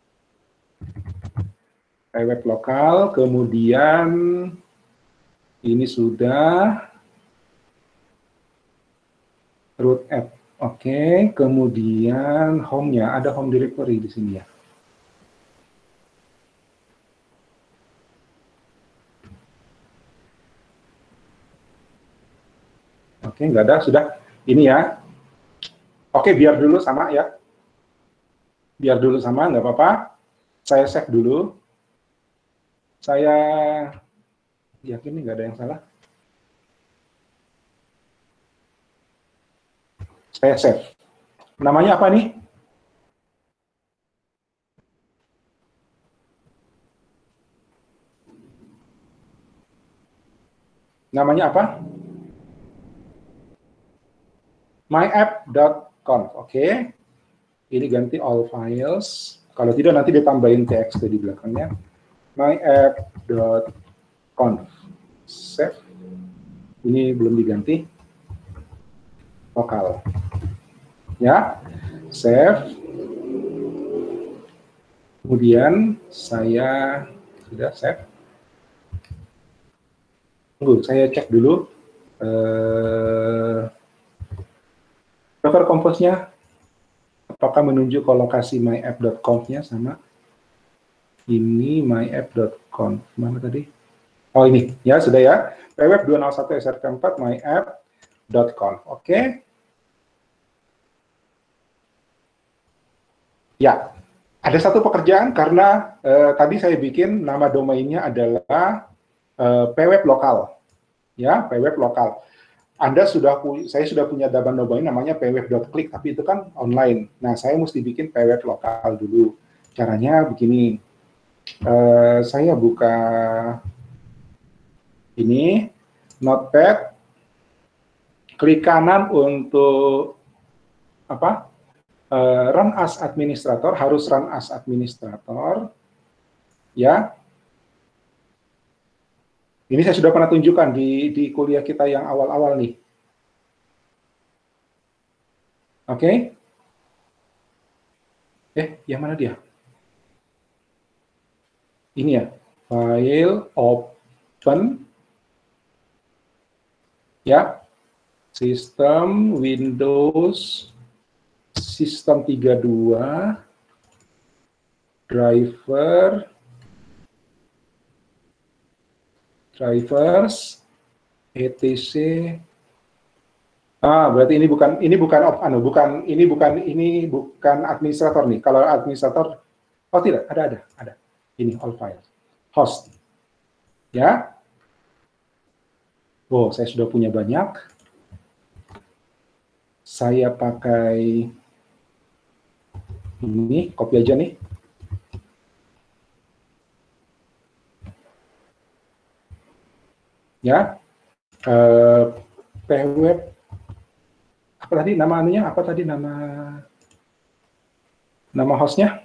Pweb lokal, kemudian ini sudah root app. Oke, kemudian home-nya, ada home directory di sini ya. Oke, nggak ada, sudah. Ini ya. Oke, biar dulu sama ya. Biar dulu sama, nggak apa-apa. Saya save dulu. Saya yakin nggak ada yang salah. Saya save. Namanya apa nih? Namanya apa? myapp.conf. Oke. Ini ganti all files. Kalau tidak nanti ditambahin txt di belakangnya. myapp.conf. Save. Ini belum diganti. Lokal. Ya. Save. Kemudian saya sudah save. Tunggu, saya cek dulu. Docker Compose-nya apakah menunjuk ke lokasi myapp.conf-nya sama ini myapp.conf. Mana tadi? Oh ini, ya sudah ya. pweb 201 src4 myapp.conf. Oke. Ya, ada satu pekerjaan karena tadi saya bikin nama domainnya adalah pweb lokal. Ya, pweb lokal. Saya sudah punya domain namanya pweb.click, tapi itu kan online. Nah, saya mesti bikin pweb lokal dulu. Caranya begini, saya buka ini, Notepad, klik kanan untuk apa? Run as administrator, harus run as administrator, ya. Ini saya sudah pernah tunjukkan di kuliah kita yang awal-awal nih. Oke. Yang mana dia? Ini ya, file open, ya, sistem Windows, sistem 32, drivers, etc. Berarti ini bukan administrator nih. Kalau administrator, oh tidak, ada. Ini all files, host, ya. Oh, saya sudah punya banyak. Saya pakai ini, copy aja nih. Ya, pweb apa tadi namanya? Apa tadi nama hostnya?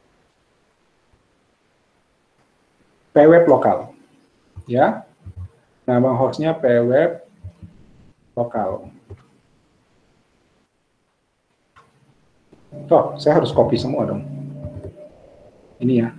Pweb lokal, ya. Nama hostnya pweb lokal. Oh, saya harus copy semua dong. Ini ya.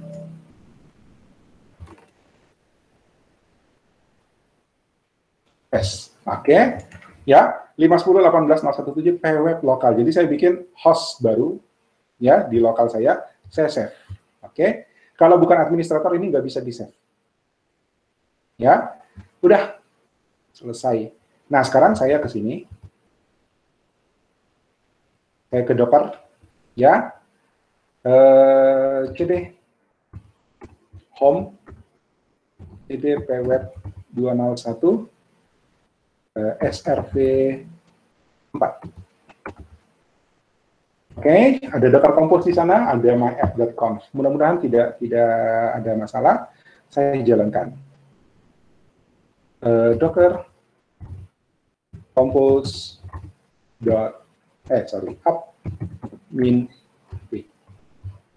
Oke. Ya, 5018017 pweb lokal. Jadi saya bikin host baru ya di lokal saya save. Oke. Kalau bukan administrator ini nggak bisa di-save. Ya. Udah selesai. Nah, sekarang saya ke sini. Saya ke Docker ya. cd home cd pweb 201 srv 4. Oke, ada Docker Compose di sana, ada myapp.conf. Mudah-mudahan tidak ada masalah. Saya jalankan. Docker Compose up min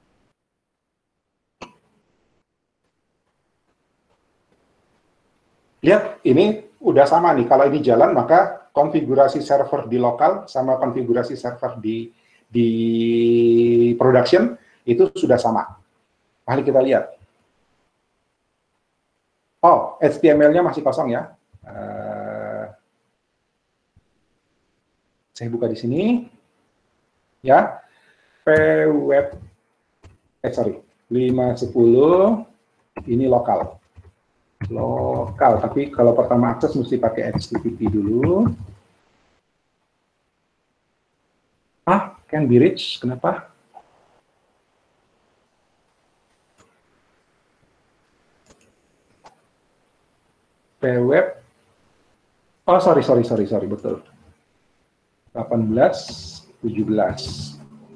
Lihat, ini udah sama nih. Kalau ini jalan, maka konfigurasi server di lokal sama konfigurasi server di production itu sudah sama. Mari kita lihat. Oh, HTML-nya masih kosong ya. Saya buka di sini. Ya, pweb, sorry, 510, ini lokal. Lokal, tapi kalau pertama akses mesti pakai HTTP dulu. Can be reached, kenapa? Pweb, oh sorry, betul. 18, 17.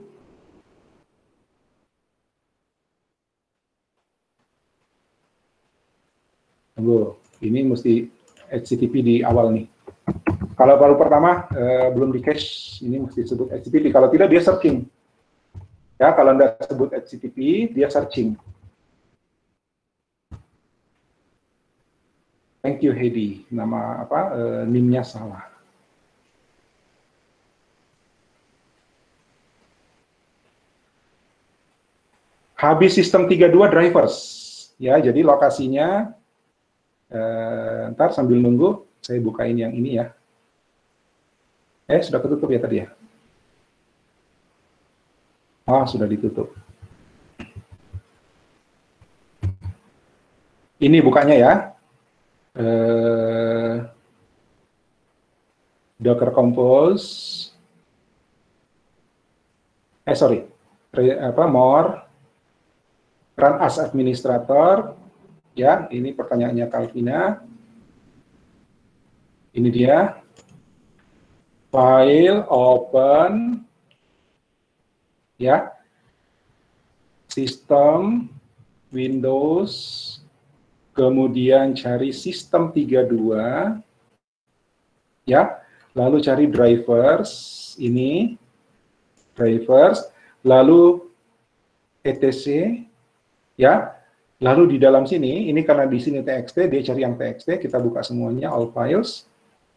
Tunggu, ini mesti HTTP di awal nih. Kalau baru pertama belum di cache, ini mesti sebut HTTP. Kalau tidak dia searching. Ya, kalau Anda sebut HTTP, dia searching. Thank you Hedi, nama apa? NIM-nya salah. Habis sistem 32 drivers. Ya, jadi lokasinya ntar sambil nunggu saya bukain yang ini ya. Sudah ketutup ya tadi ya? Oh, sudah ditutup. Ini bukanya ya. Docker Compose. More. Run as administrator. Ya, ini pertanyaannya Calvina. Ini dia. File, open. Ya. Sistem, Windows, kemudian cari sistem 32, ya, lalu cari drivers, ini, drivers, lalu etc, ya, lalu di dalam sini, ini karena di sini txt, dia cari yang txt, kita buka semuanya, all files,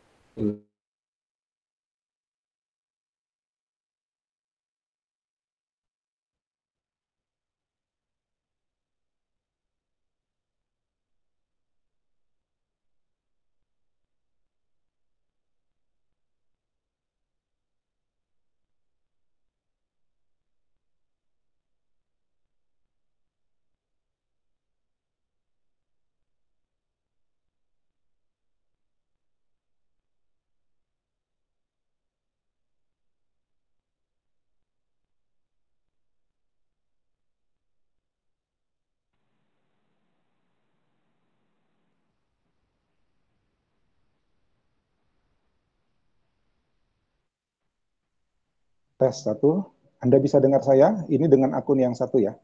tes satu. Anda bisa dengar saya? Ini dengan akun yang satu ya.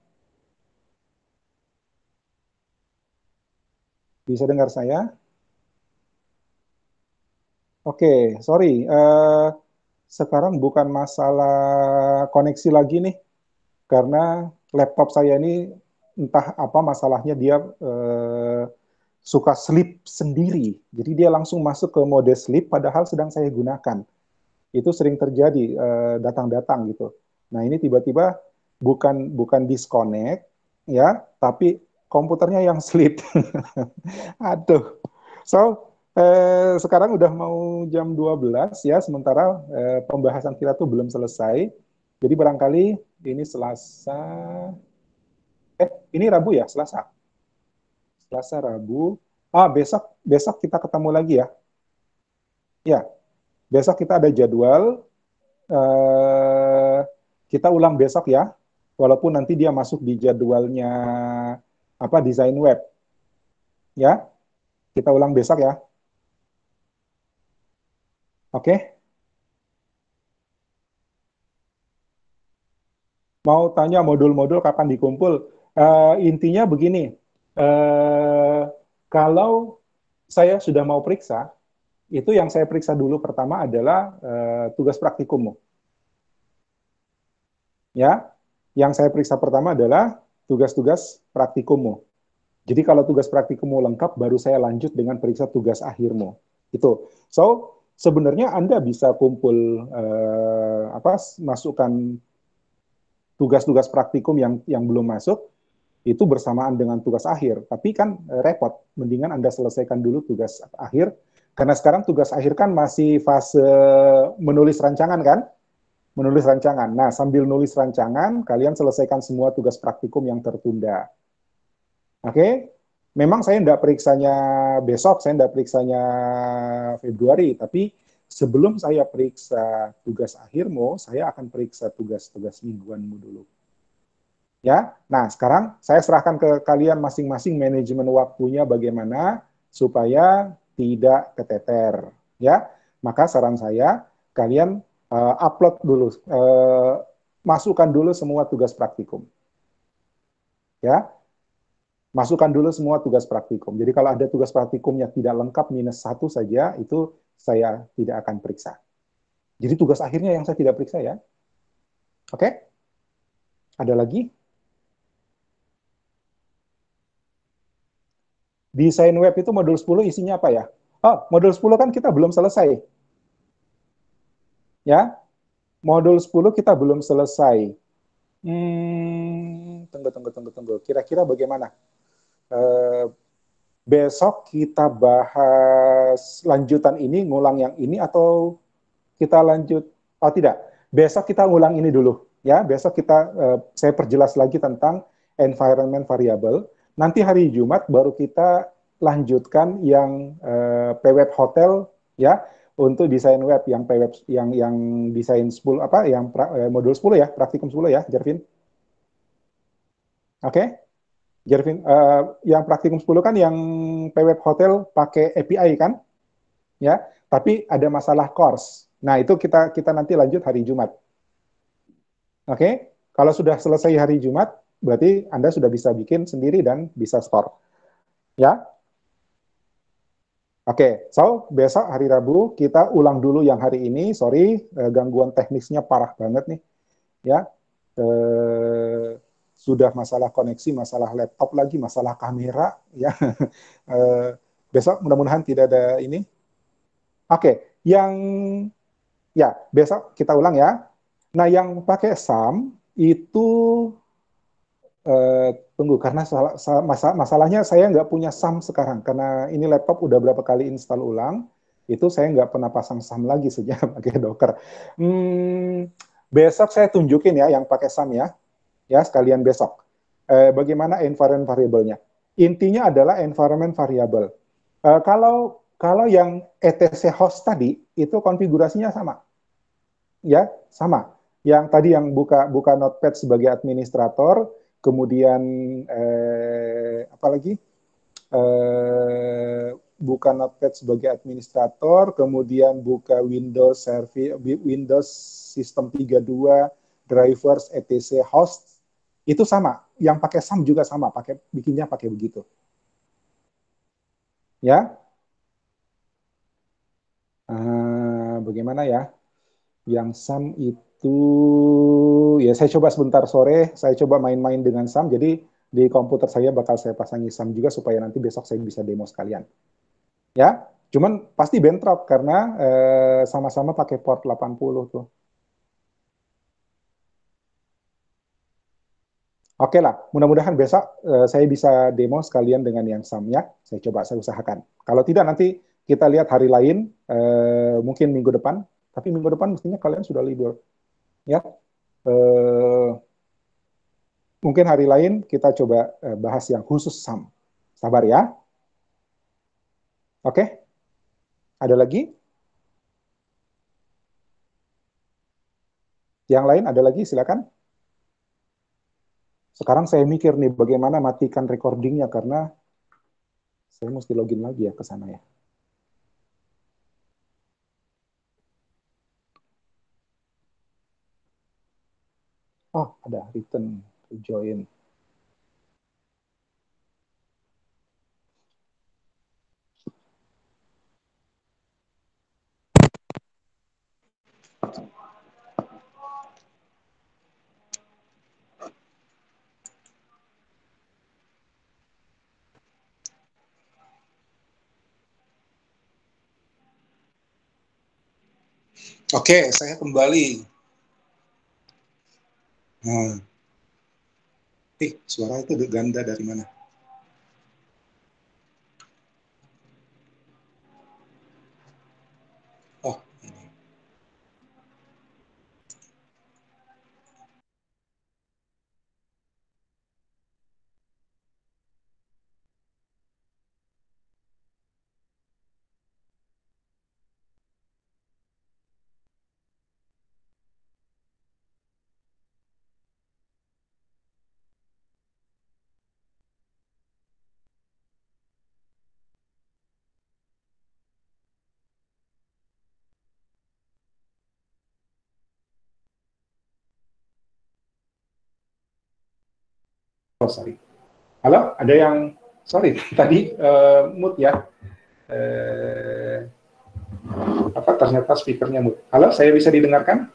Bisa dengar saya? Oke, sorry. Sekarang bukan masalah koneksi lagi nih, karena laptop saya ini entah apa masalahnya, dia suka sleep sendiri. Jadi dia langsung masuk ke mode sleep padahal sedang saya gunakan. Itu sering terjadi, datang-datang gitu. Nah, ini tiba-tiba bukan disconnect ya, tapi komputernya yang sleep. Aduh. So, sekarang udah mau jam 12 ya, sementara pembahasan kita tuh belum selesai. Jadi barangkali ini Selasa, ini Rabu ya, Selasa. Selasa, Rabu. Besok besok kita ketemu lagi ya. Ya, besok kita ada jadwal. Eh, kita ulang besok ya, walaupun nanti dia masuk di jadwalnya apa desain web. Ya, kita ulang besok ya. Oke. Mau tanya modul-modul kapan dikumpul? Intinya begini, eh, kalau saya sudah mau periksa, itu yang saya periksa dulu pertama adalah tugas praktikummu. Ya, yang saya periksa pertama adalah tugas-tugas praktikummu. Jadi kalau tugas praktikummu lengkap, baru saya lanjut dengan periksa tugas akhirmu. Itu. So, sebenarnya Anda bisa kumpul masukan tugas-tugas praktikum yang belum masuk itu bersamaan dengan tugas akhir. Tapi kan repot. Mendingan Anda selesaikan dulu tugas akhir. Karena sekarang tugas akhir kan masih fase menulis rancangan kan? Menulis rancangan. Nah, sambil nulis rancangan, kalian selesaikan semua tugas praktikum yang tertunda. Oke? Memang saya tidak periksanya besok, saya tidak periksanya Februari, tapi sebelum saya periksa tugas akhirmu, saya akan periksa tugas-tugas mingguanmu dulu. Ya, nah sekarang saya serahkan ke kalian masing-masing manajemen waktunya bagaimana supaya tidak keteter. Ya, maka saran saya kalian upload dulu, masukkan dulu semua tugas praktikum. Ya, masukkan dulu semua tugas praktikum. Jadi kalau ada tugas praktikumnya tidak lengkap minus satu saja, itu saya tidak akan periksa. Jadi tugas akhirnya yang saya tidak periksa ya. Oke? Ada lagi? Desain web itu modul 10 isinya apa ya? Oh, modul 10 kan kita belum selesai. Ya, modul 10 kita belum selesai. Tunggu. Kira-kira bagaimana? Eh, Besok kita bahas lanjutan ini, ngulang yang ini, atau kita lanjut? Oh tidak, besok kita ngulang ini dulu. Ya, besok saya perjelas lagi tentang environment variable. Nanti hari Jumat baru kita lanjutkan yang PWeb Hotel ya untuk desain web yang PWeb yang desain 10 apa yang modul 10 ya, praktikum 10 ya, Jervin. Oke? Okay? Jervin, yang praktikum 10 kan yang PWeb Hotel pakai API kan? Ya, tapi ada masalah course. Nah, itu kita nanti lanjut hari Jumat. Oke? Okay? Kalau sudah selesai hari Jumat, berarti Anda sudah bisa bikin sendiri dan bisa store. Ya? Oke, okay. So besok hari Rabu kita ulang dulu yang hari ini. Sorry, gangguan teknisnya parah banget nih. Ya, sudah masalah koneksi, masalah laptop lagi, masalah kamera. Ya, besok mudah-mudahan tidak ada ini. Oke, okay. Yang ya besok kita ulang ya. Nah, yang pakai SAM itu tunggu karena masalahnya saya nggak punya SAM sekarang karena ini laptop udah berapa kali install ulang itu saya nggak pernah pasang SAM lagi sejak pakai Docker. Besok saya tunjukin ya yang pakai SAM ya sekalian besok. Bagaimana environment variable-nya? Intinya adalah environment variable. Kalau yang etc host tadi itu konfigurasinya sama ya sama. Yang tadi yang buka Notepad sebagai administrator, kemudian apa lagi? Buka Notepad sebagai administrator, kemudian buka Windows Windows System 32 drivers etc host itu sama. Yang pakai SAM juga sama, bikinnya pakai begitu. Ya. Bagaimana ya? Yang SAM itu ya saya coba sebentar sore, saya coba main-main dengan SAM. Jadi di komputer saya bakal saya pasangi SAM juga supaya nanti besok saya bisa demo sekalian. Ya, cuman pasti bentrok karena sama-sama pakai port 80 tuh. Oke lah, mudah-mudahan besok saya bisa demo sekalian dengan yang SAM ya. Saya usahakan. Kalau tidak nanti kita lihat hari lain, mungkin minggu depan. Tapi minggu depan mestinya kalian sudah libur. Ya, eh, mungkin hari lain kita coba bahas yang khusus SAM. Sabar ya. Oke, ada lagi? Yang lain ada lagi? Silakan. Sekarang saya mikir nih bagaimana matikan recordingnya karena saya mesti login lagi ya ke sana ya. Oh, ada return join. Oke, saya kembali. Nah, suara itu ganda dari mana? Oh, ini. Oh, sorry. Halo, ada yang, sorry, tadi mute ya. Apa ternyata speakernya mute. Halo, saya bisa didengarkan?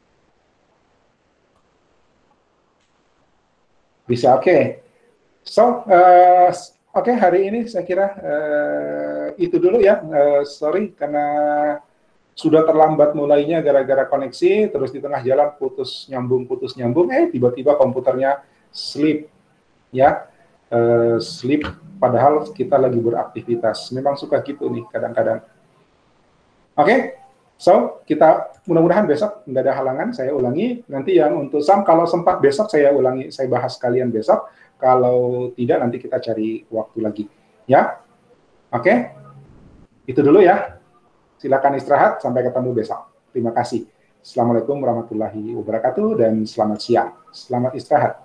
Bisa, oke. So, hari ini saya kira itu dulu ya. Sorry, karena sudah terlambat mulainya gara-gara koneksi, terus di tengah jalan putus nyambung, tiba-tiba komputernya sleep, ya. Sleep, padahal kita lagi beraktivitas. Memang suka gitu nih kadang-kadang. Oke, so kita mudah-mudahan besok nggak ada halangan, saya ulangi. Nanti yang untuk SAM, kalau sempat besok saya ulangi, saya bahas kalian besok. Kalau tidak, nanti kita cari waktu lagi. Ya, oke, itu dulu ya. Silakan istirahat, sampai ketemu besok. Terima kasih. Assalamualaikum warahmatullahi wabarakatuh, dan selamat siang. Selamat istirahat.